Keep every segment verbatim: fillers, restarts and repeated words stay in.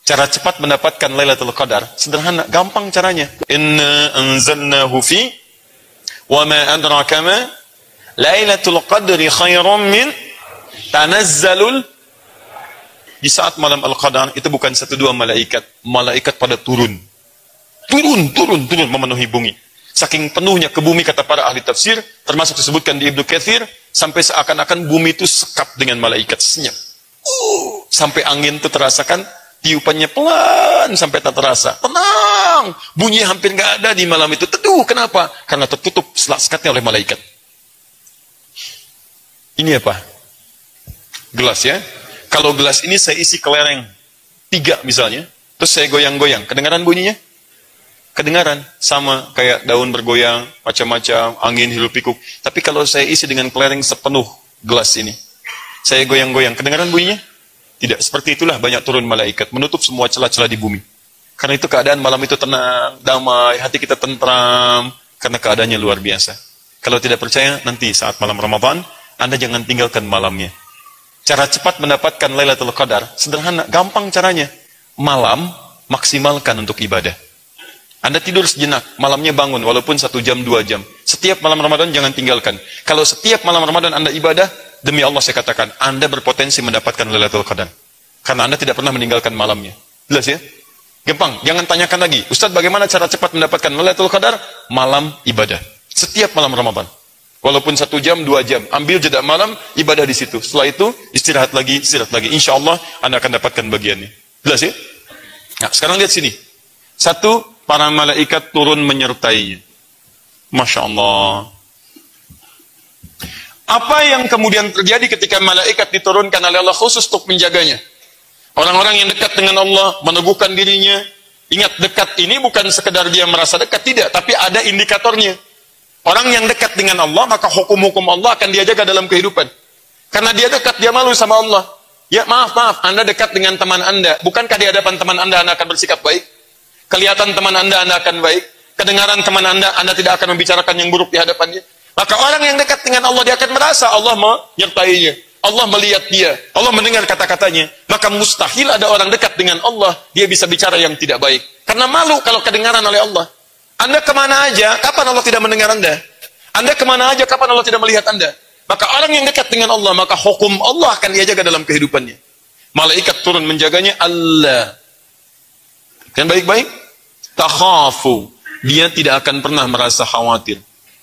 Cara cepat mendapatkan Lailatul Qadar sederhana, gampang caranya. Inna anzalnahu fi wa ma adraka ma Lailatul Qadri khairum min tanazzalul. Di saat malam Al-Qadar itu bukan satu dua malaikat, malaikat pada turun. Turun, turun, turun memenuhi bumi. Saking penuhnya ke bumi kata para ahli tafsir, termasuk disebutkan di Ibnu Katsir, sampai seakan-akan bumi itu sekap dengan malaikat, senyap. Uh, sampai angin itu terasakan tiupannya pelan sampai tak terasa. Tenang, bunyi hampir nggak ada di malam itu. Teduh, kenapa? Karena tertutup sekat-sekatnya oleh malaikat. Ini apa? Gelas ya. Kalau gelas ini saya isi kelereng tiga misalnya, terus saya goyang-goyang, kedengaran bunyinya? Kedengaran, sama kayak daun bergoyang, macam-macam, angin hirup pikuk. Tapi kalau saya isi dengan kelereng sepenuh gelas ini, saya goyang-goyang, kedengaran bunyinya? Tidak, seperti itulah banyak turun malaikat, menutup semua celah-celah di bumi. Karena itu keadaan malam itu tenang, damai, hati kita tentram, karena keadaannya luar biasa. Kalau tidak percaya, nanti saat malam Ramadan, Anda jangan tinggalkan malamnya. Cara cepat mendapatkan Lailatul Qadar, sederhana, gampang caranya. Malam, maksimalkan untuk ibadah. Anda tidur sejenak, malamnya bangun, walaupun satu jam, dua jam. Setiap malam Ramadan jangan tinggalkan. Kalau setiap malam Ramadan Anda ibadah, demi Allah saya katakan, Anda berpotensi mendapatkan Lailatul Qadar. Karena Anda tidak pernah meninggalkan malamnya. Jelas ya? Gampang, jangan tanyakan lagi. Ustaz, bagaimana cara cepat mendapatkan Lailatul Qadar? Malam ibadah. Setiap malam Ramadan. Walaupun satu jam, dua jam. Ambil jeda malam, ibadah di situ. Setelah itu, istirahat lagi, istirahat lagi. Insya Allah, Anda akan dapatkan bagiannya. Jelas ya? Nah, sekarang lihat sini. Satu, para malaikat turun menyertainya. Masya Allah. Apa yang kemudian terjadi ketika malaikat diturunkan oleh Allah khusus untuk menjaganya? Orang-orang yang dekat dengan Allah, meneguhkan dirinya. Ingat, dekat ini bukan sekedar dia merasa dekat, tidak. Tapi ada indikatornya. Orang yang dekat dengan Allah, maka hukum-hukum Allah akan dia jaga dalam kehidupan. Karena dia dekat, dia malu sama Allah. Ya maaf, maaf, Anda dekat dengan teman Anda. Bukankah di hadapan teman Anda, Anda akan bersikap baik? Kelihatan teman Anda, Anda akan baik. Kedengaran teman Anda, Anda tidak akan membicarakan yang buruk di hadapannya. Maka orang yang dekat dengan Allah, dia akan merasa Allah menyertainya. Allah melihat dia. Allah mendengar kata-katanya. Maka mustahil ada orang dekat dengan Allah, dia bisa bicara yang tidak baik. Karena malu kalau kedengaran oleh Allah. Anda kemana aja, kapan Allah tidak mendengar Anda? Anda kemana aja, kapan Allah tidak melihat Anda? Maka orang yang dekat dengan Allah, maka hukum Allah akan dia jaga dalam kehidupannya. Malaikat turun menjaganya, Allah. Kan baik-baik? Takhafu. Dia tidak akan pernah merasa khawatir.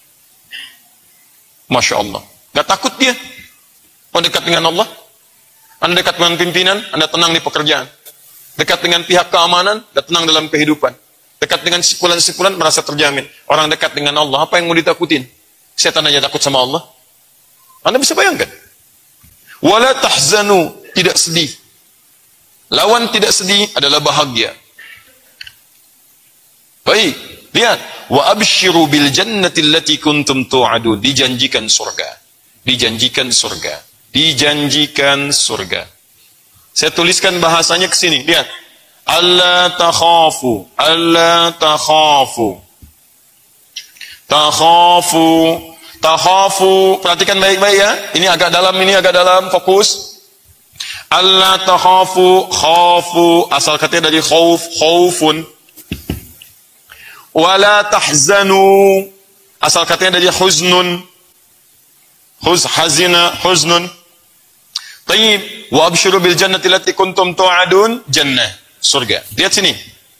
Masya Allah. Gak takut dia. Oh, dekat dengan Allah. Anda dekat dengan pimpinan, Anda tenang di pekerjaan. Dekat dengan pihak keamanan, Anda tenang dalam kehidupan. Dekat dengan sipulan-sipulan, merasa terjamin. Orang dekat dengan Allah, apa yang mau ditakutin? Setan aja takut sama Allah. Anda bisa bayangkan. Wala tahzanu. Tidak sedih. Lawan tidak sedih adalah bahagia. Baik, lihat. Wa abshiru bil jannati allati kuntum tu'adun. Dijanjikan surga. Dijanjikan surga. Dijanjikan surga. Saya tuliskan bahasanya ke sini. Lihat. Alla takhafu. Alla takhafu. Takhafu. Takhafu. Perhatikan baik-baik ya. Ini agak dalam, ini agak dalam. Fokus. Alla takhafu. Khafu. Asal katanya dari khauf. Khaufun. Wala tahzanu. Asal katanya dari huznun. Huz, hazina, huznun. Tayyib. Wa abshiru bil jannati allati kuntum tu'adun. Jannah. Surga. Lihat sini.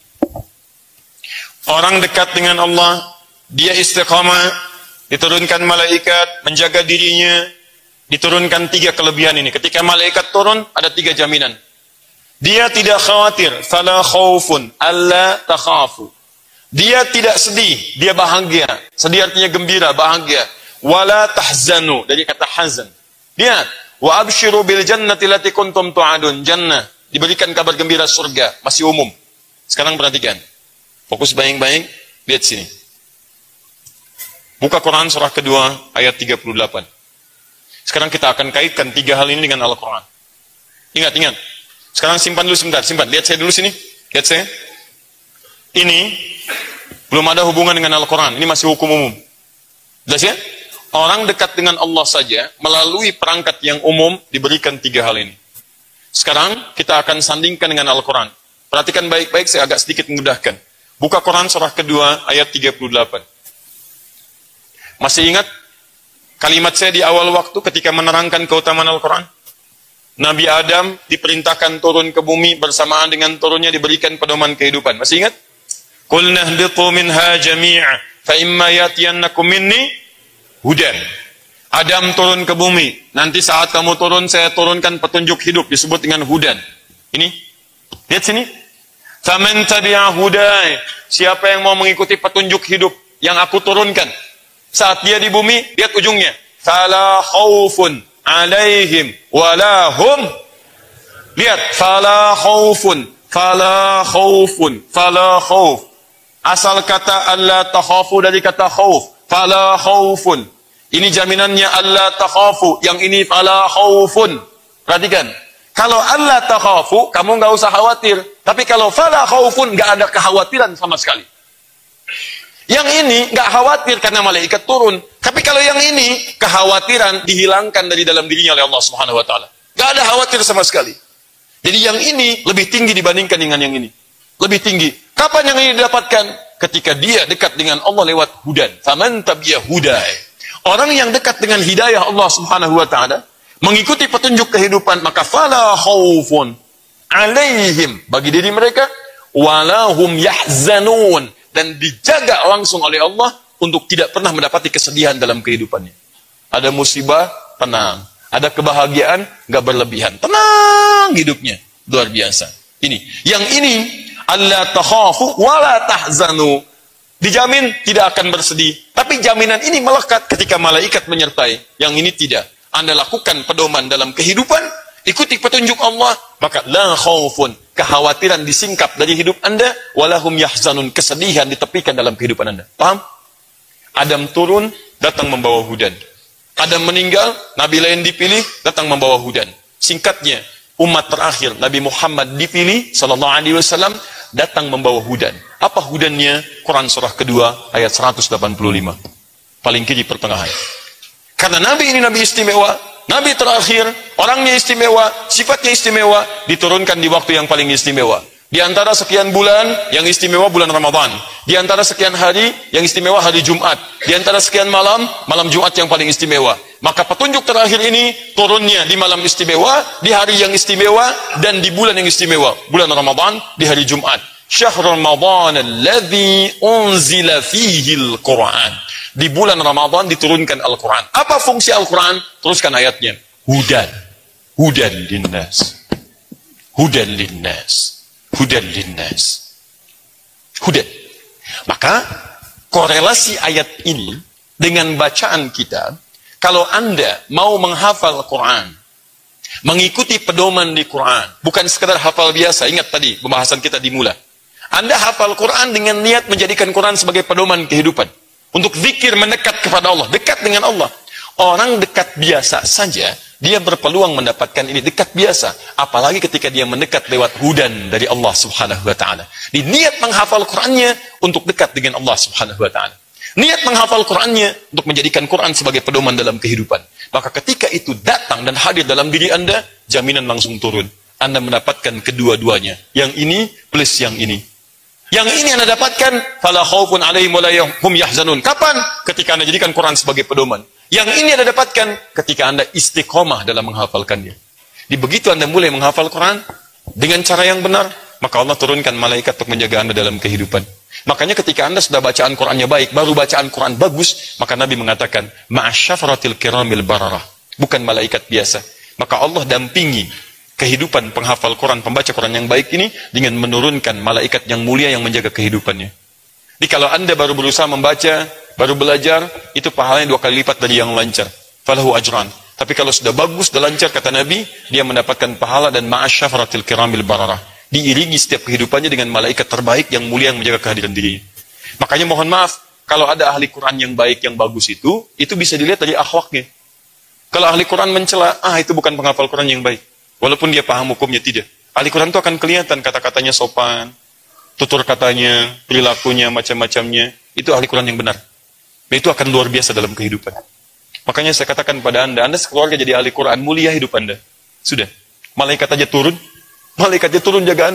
Orang dekat dengan Allah, dia istiqamah, diturunkan malaikat, menjaga dirinya, diturunkan tiga kelebihan ini. Ketika malaikat turun, ada tiga jaminan. Dia tidak khawatir. Fala khaufun. Alla takhafu. Dia tidak sedih, dia bahagia. Sedih artinya gembira, bahagia. Wala tahzanu, dari kata hazan. Lihat, wa abshiru bil jannati allati kuntum tu'adun. Jannah, diberikan kabar gembira surga, masih umum. Sekarang perhatikan. Fokus baik-baik, lihat sini. Buka Quran surah kedua ayat tiga puluh delapan. Sekarang kita akan kaitkan tiga hal ini dengan Al-Quran. Ingat, ingat. Sekarang simpan dulu sebentar, simpan. Lihat saya dulu sini. Lihat saya. Ini belum ada hubungan dengan Al-Quran. Ini masih hukum umum. Jelas ya? Orang dekat dengan Allah saja melalui perangkat yang umum diberikan tiga hal ini. Sekarang kita akan sandingkan dengan Al-Quran. Perhatikan baik-baik, saya agak sedikit mengudahkan. Buka Quran surah kedua ayat tiga puluh delapan. Masih ingat kalimat saya di awal waktu ketika menerangkan keutamaan Al-Quran? Nabi Adam diperintahkan turun ke bumi, bersamaan dengan turunnya diberikan pedoman kehidupan. Masih ingat? Qulna ihbitu minha jami'a fa imma yatiyannakum minni hudan. Adam turun ke bumi. Nanti saat kamu turun, saya turunkan petunjuk hidup, disebut dengan hudan. Ini, lihat sini. Faman tabi'a hudai. Siapa yang mau mengikuti petunjuk hidup yang aku turunkan? Saat dia di bumi, lihat ujungnya. Fala khaufun alaihim wala hum. Lihat, fala khaufun, fala khaufun, fala khauf. Asal kata alla takhafu dari kata khauf. Fala khaufun. Ini jaminannya alla takhafu, yang ini fala khaufun. Perhatikan. Kalau alla takhafu, kamu nggak usah khawatir. Tapi kalau fala khaufun, nggak ada kekhawatiran sama sekali. Yang ini nggak khawatir karena malaikat turun. Tapi kalau yang ini, kekhawatiran dihilangkan dari dalam dirinya oleh Allah Subhanahu wa taala. Nggak ada khawatir sama sekali. Jadi yang ini lebih tinggi dibandingkan dengan yang ini. Lebih tinggi. Kapan yang ini didapatkan? Ketika dia dekat dengan Allah lewat hudan. Faman tabi'a hudai. Orang yang dekat dengan hidayah Allah Subhanahu wa taala, mengikuti petunjuk kehidupan, maka fala khaufun alaihim, bagi diri mereka, walahum yahzanun, dan dijaga langsung oleh Allah untuk tidak pernah mendapati kesedihan dalam kehidupannya. Ada musibah, tenang. Ada kebahagiaan, nggak berlebihan. Tenang hidupnya. Luar biasa. Ini. Yang ini, alla takhafu wala tahzanu. Dijamin tidak akan bersedih. Tapi jaminan ini melekat ketika malaikat menyertai. Yang ini tidak. Anda lakukan pedoman dalam kehidupan, ikuti petunjuk Allah, maka la khaufun, kekhawatiran disingkap dari hidup Anda, walahum yahzanun, kesedihan ditepikan dalam kehidupan Anda. Paham? Adam turun, datang membawa hudan. Adam meninggal, Nabi lain dipilih, datang membawa hudan. Singkatnya, umat terakhir Nabi Muhammad dipilih sallallahu alaihi wasallam, datang membawa hudan. Apa hudannya? Quran surah kedua ayat seratus delapan puluh lima. Paling kiri pertengahan. Karena Nabi ini Nabi istimewa, Nabi terakhir, orangnya istimewa, sifatnya istimewa, diturunkan di waktu yang paling istimewa. Di antara sekian bulan, yang istimewa bulan Ramadan. Di antara sekian hari, yang istimewa hari Jumat. Di antara sekian malam, malam Jumat yang paling istimewa. Maka petunjuk terakhir ini turunnya di malam istimewa, di hari yang istimewa, dan di bulan yang istimewa. Bulan Ramadan, di hari Jumat. Syahr Ramadan alladhi unzila fihi al-Quran. Di bulan Ramadan diturunkan Al-Quran. Apa fungsi Al-Quran? Teruskan ayatnya. Hudan. Hudan linnas. Hudan linnas. Hudan linnas. Hudan. Maka korelasi ayat ini dengan bacaan kita, kalau Anda mau menghafal Quran, mengikuti pedoman di Quran, bukan sekedar hafal biasa. Ingat tadi pembahasan kita dimulai. Anda hafal Quran dengan niat menjadikan Quran sebagai pedoman kehidupan. Untuk zikir mendekat kepada Allah, dekat dengan Allah. Orang dekat biasa saja, dia berpeluang mendapatkan ini dekat biasa. Apalagi ketika dia mendekat lewat hudan dari Allah Subhanahu wa taala. Di niat menghafal Qur'annya untuk dekat dengan Allah Subhanahu wa taala. Niat menghafal Qur'annya untuk menjadikan Quran sebagai pedoman dalam kehidupan. Maka ketika itu datang dan hadir dalam diri Anda, jaminan langsung turun. Anda mendapatkan kedua-duanya. Yang ini plus yang ini. Yang ini Anda dapatkan, fala khaufun alaihim wala hum yahzanun. Kapan? Ketika Anda jadikan Quran sebagai pedoman. Yang ini Anda dapatkan ketika Anda istiqomah dalam menghafalkannya. Di begitu Anda mulai menghafal Quran dengan cara yang benar, maka Allah turunkan malaikat untuk menjaga Anda dalam kehidupan. Makanya ketika Anda sudah bacaan Qurannya baik, baru bacaan Quran bagus, maka Nabi mengatakan, ma'asyafaratil kiramil bararah. Bukan malaikat biasa. Maka Allah dampingi kehidupan penghafal Quran, pembaca Quran yang baik ini dengan menurunkan malaikat yang mulia yang menjaga kehidupannya. Jadi kalau Anda baru berusaha membaca, baru belajar, itu pahalanya dua kali lipat dari yang lancar. Falahu ajran. Tapi kalau sudah bagus, sudah lancar, kata Nabi, dia mendapatkan pahala dan ma'asyafaratil kiramil bararah. Diiringi setiap kehidupannya dengan malaikat terbaik yang mulia yang menjaga kehadiran dirinya. Makanya mohon maaf, kalau ada ahli Quran yang baik, yang bagus itu, itu bisa dilihat dari akhlaknya. Kalau ahli Quran mencela, ah itu bukan penghafal Quran yang baik. Walaupun dia paham hukumnya, tidak. Ahli Quran itu akan kelihatan kata-katanya sopan, tutur katanya, perilakunya, macam-macamnya. Itu ahli Quran yang benar. Dan itu akan luar biasa dalam kehidupan. Makanya saya katakan pada Anda, Anda sekeluarga jadi ahli Quran, mulia hidup Anda. Sudah. Malaikat aja turun, malaikat aja turun jaga Anda.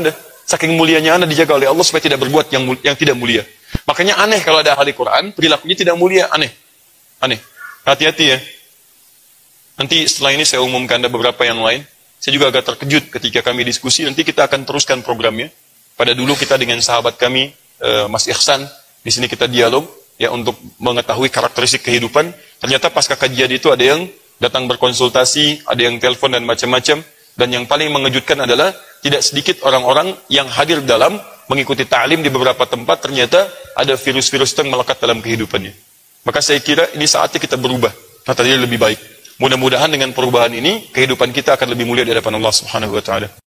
Saking mulianya Anda dijaga oleh Allah supaya tidak berbuat yang yang tidak mulia. Makanya aneh kalau ada ahli Quran, perilakunya tidak mulia, aneh. Aneh. Hati-hati ya. Nanti setelah ini saya umumkan ada beberapa yang lain. Saya juga agak terkejut ketika kami diskusi, nanti kita akan teruskan programnya. Pada dulu kita dengan sahabat kami, eh, Mas Ihsan, di sini kita dialog, ya untuk mengetahui karakteristik kehidupan. Ternyata pasca kajian itu ada yang datang berkonsultasi, ada yang telepon dan macam-macam. Dan yang paling mengejutkan adalah tidak sedikit orang-orang yang hadir dalam mengikuti ta'lim di beberapa tempat, ternyata ada virus-virus yang melekat dalam kehidupannya. Maka saya kira ini saatnya kita berubah, tata diri lebih baik. Mudah-mudahan dengan perubahan ini, kehidupan kita akan lebih mulia di hadapan Allah Subhanahu wa Ta'ala.